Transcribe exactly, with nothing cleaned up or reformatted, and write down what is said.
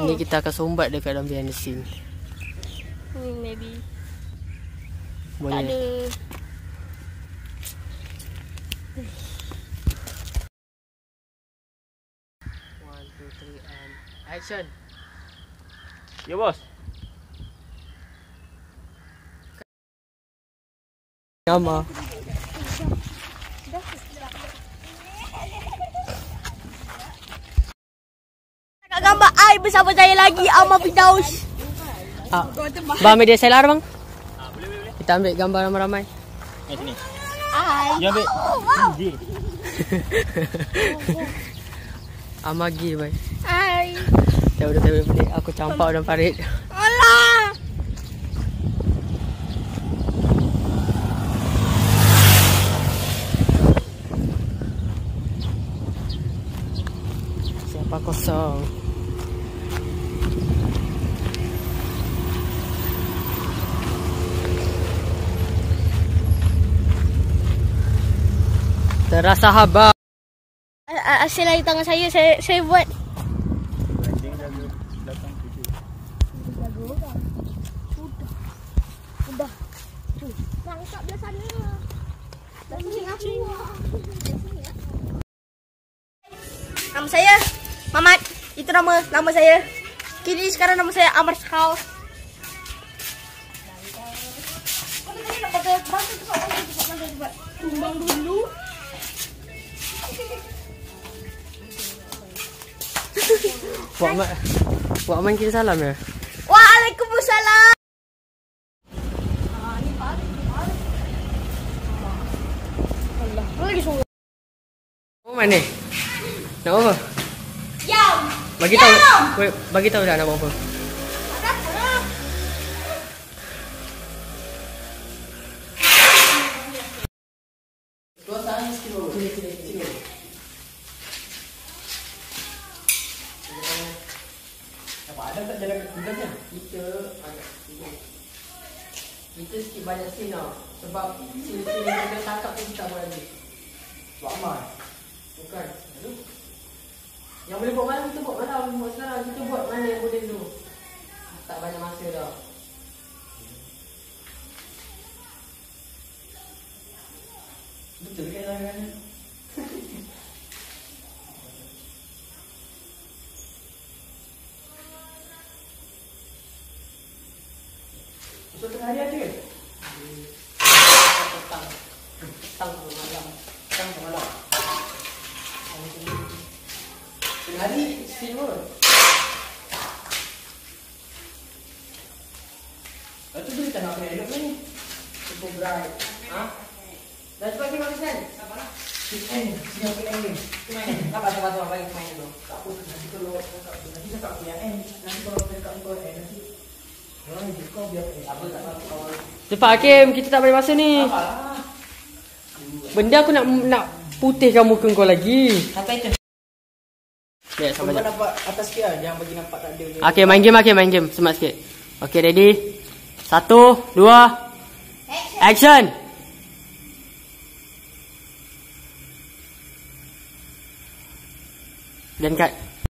Ini kita akan sumbat dekat dalam behind the scene. Hmm, maybe. Boleh. Tak ada. One, two, three, and action. Ya bos. Gambar. Nak gambar I bersama saya lagi, Amar Firdaus. Ah, bang ambil D S L R bang. Ah, boleh boleh. Kita ambil gambar ramai-ramai. Eh sini. I. Dia ambil. Dia. Amagi bang. I. Dah udah tahu balik. Aku campak dalam parit. Alah. Siapa kosong? Terasa haba. Hasil dari tangan saya, saya saya buat. Udah. Tuh, tangkap belah sana. Belah sini aku. Nama saya Mamat. Itu nama nama saya. Kini sekarang nama saya Amar Shaw. Tumbang dulu. Buat mak, buat main kita salam ya. Waalaikumsalam. Allah, lagi suruh. Oh mana? Nak apa? Yam. Bagi tahu. Wait, bagi tahu dah nak buat apa. Dua tangan sikit. Sini sini sini. Apa ada tak jalan tugasnya? Kita agak sikit. Kita sikit banyak sini tau. Sebab sini-sini kita tangkap pun kita buat lagi. Buat amal. Bukan. Yang boleh buat malam kita buat malam. Buat sekarang kita buat mana yang boleh dulu. Tak banyak masa dah. Betul kan kan? Suatu hari ada ke? Petang. Petang ke malam. Petang ke malam. Tengah hari still pun. Lepas tu kita nak kena elok ni. Cukup bright. Ha? Dah cepat pergi makan kan? Sabar lah. Sini, sini aku yang ni. Sabar, sabar, sabar. Bagi main dulu. Tak apa, nanti kalau nanti cakap aku yang N. Nanti kalau cakap kau N, nanti orang ni kau biar N. Apa, tak apa. Cepat Hakim, kita tak boleh masa ni. Sabarlah. Benda aku nak nak putihkan muka kau lagi. Sampai itu. Ya, sampai jap. Nampak atas sikit lah. Jangan bagi nampak tak ada. Okay, main game, okay, main game. Semat sikit. Okay, ready? Satu, dua. Action. Action. Dan kat